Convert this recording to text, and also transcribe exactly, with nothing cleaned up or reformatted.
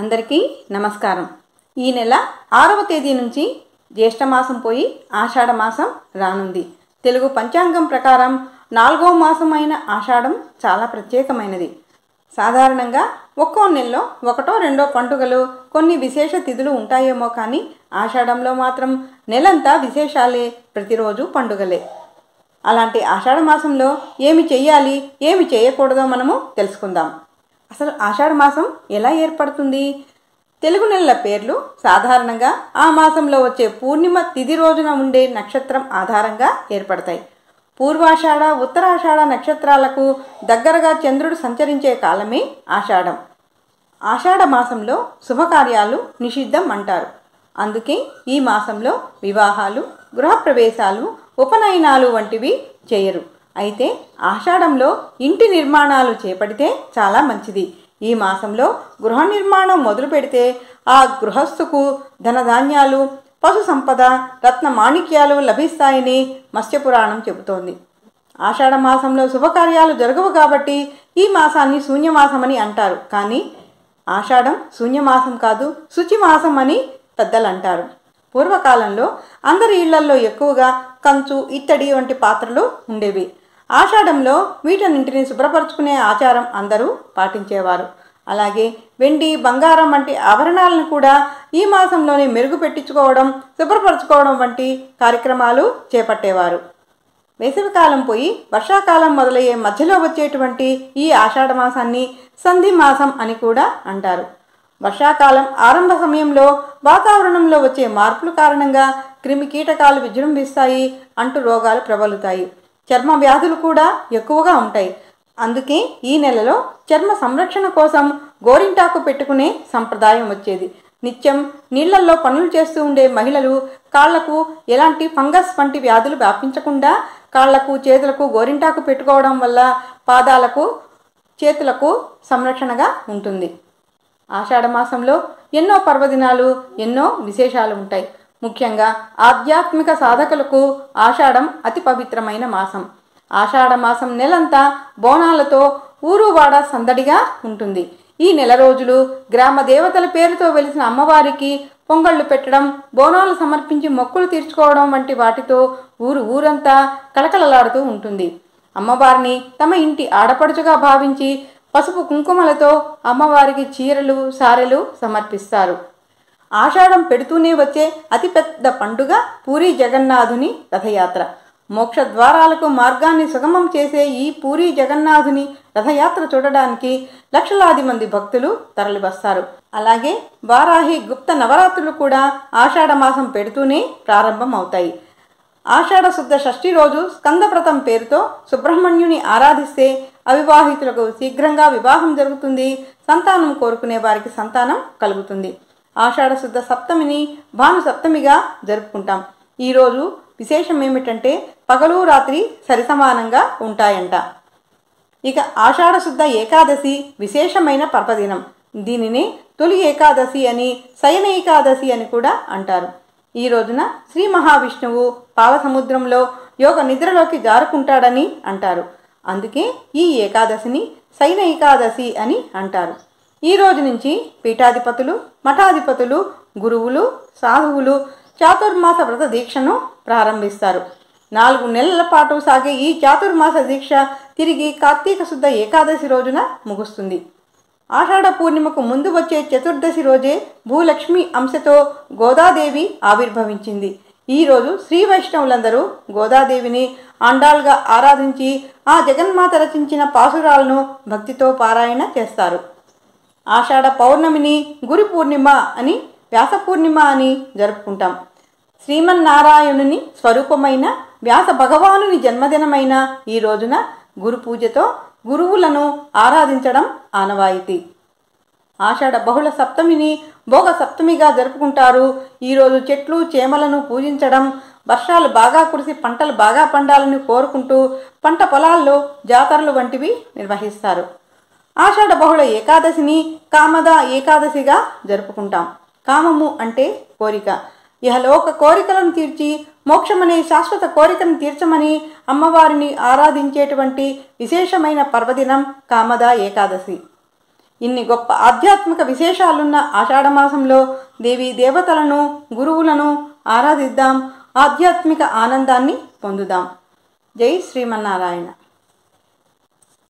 అందరికీ నమస్కారం. ఈ నెల ఆరవ తేదీ నుంచి జ్యేష్ఠ మాసం పోయి ఆషాఢ మాసం రానుంది. తెలుగు పంచాంగం ప్రకారం నాలుగో మాసం అయిన ఆషాఢం చాలా ప్రత్యేకమైనది. సాధారణంగా ఒక్కో నెలలో ఒకటో రెండో పండుగలు కొన్ని విశేష తిథులు ఉంటాయేమో కానీ ఆషాఢంలో మాత్రం నెలంతా విశేషాలే, ప్రతిరోజు పండుగలే. అలాంటి ఆషాఢ మాసంలో ఏమి చెయ్యాలి, ఏమి చేయకూడదో మనము తెలుసుకుందాం. అసలు ఆషాఢ మాసం ఎలా ఏర్పడుతుంది? తెలుగు నెలల పేర్లు సాధారణంగా ఆ మాసంలో వచ్చే పూర్ణిమ తిథి రోజున ఉండే నక్షత్రం ఆధారంగా ఏర్పడతాయి. పూర్వాషాఢ, ఉత్తరాషాఢ నక్షత్రాలకు దగ్గరగా చంద్రుడు సంచరించే కాలమే ఆషాఢం. ఆషాఢ మాసంలో శుభకార్యాలు నిషిద్ధం అంటారు. అందుకే ఈ మాసంలో వివాహాలు, గృహప్రవేశాలు, ఉపనయనాలు వంటివి చేయరు. అయితే ఆషాఢంలో ఇంటి నిర్మాణాలు చేపడితే చాలా మంచిది. ఈ మాసంలో గృహ నిర్మాణం మొదలు పెడితే ఆ గృహస్థుకు ధనధాన్యాలు, పశు సంపద, రత్న మాణిక్యాలు లభిస్తాయని మత్స్యపురాణం చెబుతోంది. ఆషాఢ మాసంలో శుభకార్యాలు జరగవు కాబట్టి ఈ మాసాన్ని శూన్యమాసమని అంటారు. కానీ ఆషాఢం శూన్యమాసం కాదు, శుచిమాసం అని పెద్దలు అంటారు. పూర్వకాలంలో అందరి ఇళ్లల్లో ఎక్కువగా కంచు, ఇత్తడి వంటి పాత్రలు ఉండేవి. ఆషాఢంలో వీటన్నింటిని శుభ్రపరచుకునే ఆచారం అందరూ పాటించేవారు. అలాగే వెండి, బంగారం వంటి ఆభరణాలను కూడా ఈ మాసంలోనే మెరుగు పెట్టించుకోవడం, శుభ్రపరచుకోవడం వంటి కార్యక్రమాలు చేపట్టేవారు. వేసవికాలం పోయి వర్షాకాలం మొదలయ్యే మధ్యలో వచ్చేటువంటి ఈ ఆషాఢ మాసాన్ని సంధి మాసం అని కూడా అంటారు. వర్షాకాలం ఆరంభ సమయంలో వాతావరణంలో వచ్చే మార్పుల కారణంగా క్రిమి కీటకాలు విజృంభిస్తాయి, అంటు రోగాలు ప్రబలుతాయి, చర్మ వ్యాధులు కూడా ఎక్కువగా ఉంటాయి. అందుకే ఈ నెలలో చర్మ సంరక్షణ కోసం గోరింటాకు పెట్టుకునే సంప్రదాయం వచ్చేది. నిత్యం నీళ్లల్లో పనులు చేస్తూ ఉండే మహిళలు కాళ్లకు ఎలాంటి ఫంగస్ వంటి వ్యాధులు వ్యాపించకుండా కాళ్లకు, చేతులకు గోరింటాకు పెట్టుకోవడం వల్ల పాదాలకు, చేతులకు సంరక్షణగా ఉంటుంది. ఆషాఢ మాసంలో ఎన్నో పర్వదినాలు, ఎన్నో విశేషాలు ఉంటాయి. ముఖ్యంగా ఆధ్యాత్మిక సాధకులకు ఆషాఢం అతి పవిత్రమైన మాసం. ఆషాఢ మాసం నెలంతా బోనాలతో ఊరువాడ సందడిగా ఉంటుంది. ఈ నెల రోజులు గ్రామ దేవతల పేరుతో వెలిసిన అమ్మవారికి పొంగళ్ళు పెట్టడం, బోనాలు సమర్పించి మొక్కులు తీర్చుకోవడం వంటి వాటితో ఊరు ఊరంతా కళకళలాడుతూ ఉంటుంది. అమ్మవారిని తమ ఇంటి ఆడపడుచుగా భావించి పసుపు కుంకుమలతో అమ్మవారికి చీరలు, సారెలు సమర్పిస్తారు. ఆషాఢం పెడుతూనే వచ్చే అతిపెద్ద పండుగ పూరీ జగన్నాథుని రథయాత్ర. మోక్ష ద్వారాలకు మార్గాన్ని సుగమం చేసే ఈ పూరీ జగన్నాథుని రథయాత్ర చూడడానికి లక్షలాది మంది భక్తులు తరలివస్తారు. అలాగే వారాహి, గుప్త నవరాత్రులు కూడా ఆషాఢ మాసం పెడుతూనే ప్రారంభం అవుతాయి. ఆషాఢ శుద్ధ షష్ఠి రోజు స్కందవ్రతం పేరుతో సుబ్రహ్మణ్యుని ఆరాధిస్తే అవివాహితులకు శీఘ్రంగా వివాహం జరుగుతుంది, సంతానం కోరుకునే వారికి సంతానం కలుగుతుంది. ఆషాఢ శుద్ధ సప్తమిని భాను సప్తమిగా జరుపుకుంటాం. ఈరోజు విశేషం ఏమిటంటే పగలు రాత్రి సరిసమానంగా ఉంటాయంట. ఇక ఆషాఢ శుద్ధ ఏకాదశి విశేషమైన పర్వదినం. దీనిని తొలి ఏకాదశి అని, శయన ఏకాదశి అని కూడా అంటారు. ఈ రోజున శ్రీ మహావిష్ణువు పాలసముద్రంలో యోగ నిద్రలోకి జారుకుంటాడని అంటారు. అందుకే ఈ ఏకాదశిని శయన ఏకాదశి అని అంటారు. ఈ రోజు నుంచి పీఠాధిపతులు, మఠాధిపతులు, గురువులు, సాధువులు చాతుర్మాస వ్రత దీక్షను ప్రారంభిస్తారు. నాలుగు నెలల పాటు సాగే ఈ చాతుర్మాస దీక్ష తిరిగి కార్తీక శుద్ధ ఏకాదశి రోజున ముగుస్తుంది. ఆషాఢ పూర్ణిమకు ముందు వచ్చే చతుర్దశి రోజే భూలక్ష్మి అంశతో గోదాదేవి ఆవిర్భవించింది. ఈరోజు శ్రీ వైష్ణవులందరూ గోదాదేవిని ఆండాల్గా ఆరాధించి ఆ జగన్మాత రచించిన పాసురాలను భక్తితో పారాయణ చేస్తారు. ఆషాఢ పౌర్ణమిని గురి పూర్ణిమ అని, వ్యాస పూర్ణిమ అని జరుపుకుంటాం. శ్రీమన్నారాయణుని స్వరూపమైన వ్యాస భగవానుని జన్మదినమైన ఈ రోజున గురు పూజతో గురువులను ఆరాధించడం ఆనవాయితీ. ఆషాఢ బహుళ సప్తమిని భోగ సప్తమిగా జరుపుకుంటారు. ఈరోజు చెట్లు, చేమలను పూజించడం, వర్షాలు బాగా కురిసి పంటలు బాగా పండాలని కోరుకుంటూ పంట పొలాల్లో జాతరలు వంటివి నిర్వహిస్తారు. ఆషాఢ బహుళ ఏకాదశిని కామద ఏకాదశిగా జరుపుకుంటాం. కామము అంటే కోరిక. ఇహలోక కోరికలను తీర్చి మోక్షమనే శాశ్వత కోరికను తీర్చమని అమ్మవారిని ఆరాధించేటువంటి విశేషమైన పర్వదినం కామద ఏకాదశి. ఇన్ని గొప్ప ఆధ్యాత్మిక విశేషాలున్న ఆషాఢమాసంలో దేవీ దేవతలను గురువులను ఆరాధిద్దాం, ఆధ్యాత్మిక ఆనందాన్ని పొందుదాం. జై శ్రీమన్నారాయణ.